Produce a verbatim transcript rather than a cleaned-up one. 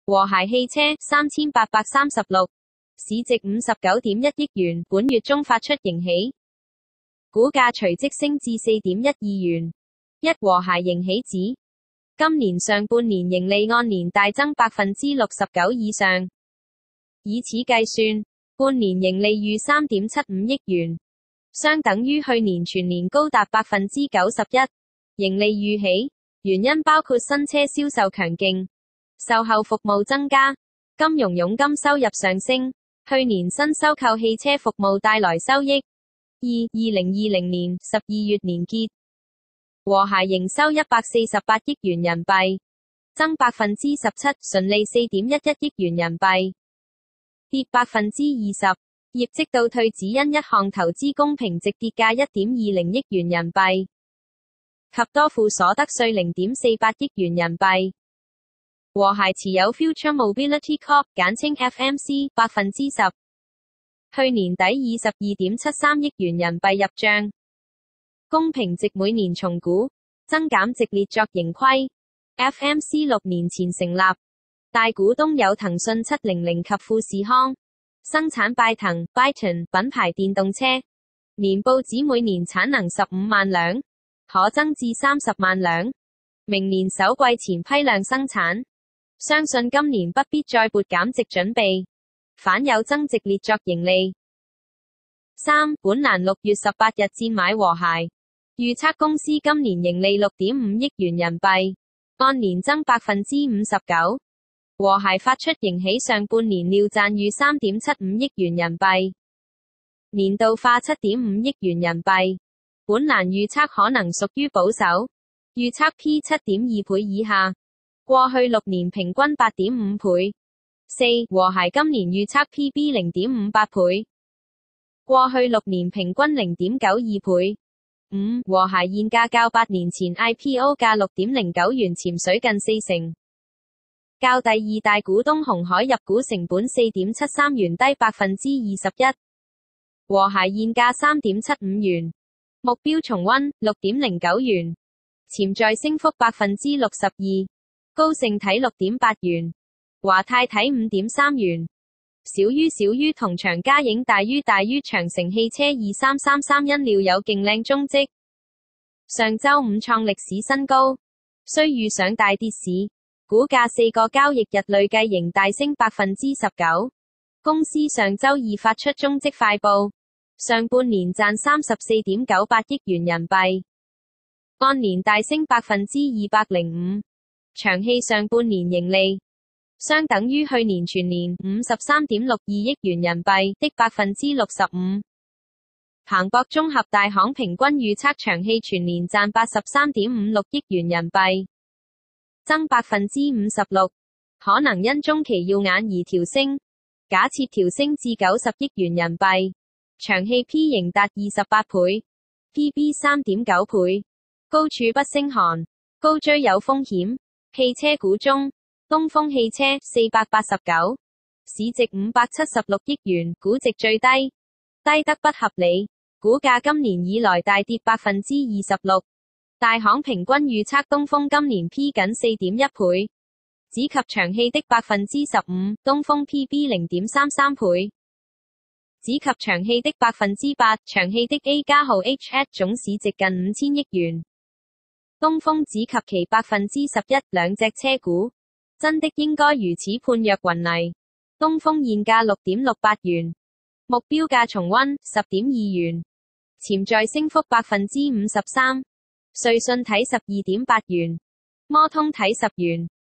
和諧汽車三千八百三十六，市值五十九點一億元，本月中發出盈喜，股價隨即升至四點一二元。一和諧盈喜指，今年上半年盈利按年大增百分之六十九以上，以此計算，半年盈利逾三點七五億元，相等於去年全年高達百分之九十一。盈利預喜，原因包括新車銷售強勁，售後服務增加，金融佣金收入上升，去年新收購汽車服務帶來收益。二、二零二零年十二月年結，和諧營收一百四十八億元人民幣，增百分之十七，純利四點一一億元人民幣，跌百分之二十。業績倒退只因一項投資公平值跌價一點二零億元人民幣，及多付所得稅零點四八億元人民幣。和諧持有 Future Mobility Corp 簡稱 F M C 百分之十，去年底以十二點七三億元人民幣入賬，公平值每年重估，增減值列作盈虧。F M C 六年前成立，大股東有騰訊七零零及富士康，生產拜騰 Byton 品牌電動車，年報指每年產能十五萬輛，可增至三十萬輛，明年首季前批量生產，相信今年不必再撥減值準備，反有增值列作盈利。三、本蘭六月十八日薦買和諧，預測公司今年盈利六點五億元人民幣，按年增百分之五十九。和諧發出盈喜，上半年料賺逾三點七五億元人民幣，年度化七點五億元人民幣。本蘭預測可能屬於保守，預測 P 七點二倍以下，過去六年平均八點五倍。四、和諧今年預測 P B 零點五八倍，過去六年平均零點九二倍。五、和諧現價較八年前 I P O 價六點零九元潛水近四成，較第二大股東鴻海入股成本四點七三元低百分之二十一。和諧現價三點七五元，目標重溫六點零九元，潛在升幅百分之六十二。高盛睇六點八元，華泰睇五點三元，小於小於同場嘉影大於大於長城汽車二三三三因料有勁靚蹤跡，上周五創歷史新高，雖遇上大跌市，股價四個交易日累計仍大升百分之十九。公司上周二發出中績快報，上半年賺三十四點九八億元人民幣，按年大升百分之二百零五。長汽上半年盈利相等於去年全年五十三點六二億元人民幣的百分之六十五。彭博綜合大行平均預測長汽全年賺八十三點五六億元人民幣，增百分之五十六，可能因中期耀眼而調升。假設調升至九十億元人民幣，長汽 P 仍達二十八倍 ，P B 三點九倍，高處不勝寒，高追有風險。汽車股中，東風汽車四百八十九，市值五百七十六億元，估值最低，低得不合理，股價今年以來大跌百分之二十六。大行平均預測東風今年 P 僅四點一倍，只及長汽的百分之十五，東風 P B 零點三三倍，只及長汽的百分之八，長汽的 A 加號 H at 總市值近五千億元。東風只及其百分之十一，兩隻車股真的應該如此判若雲泥。東風現價六點六八元，目標價重溫十點二元，潛在升幅百分之五十三。瑞信睇十二點八元，摩通睇十元。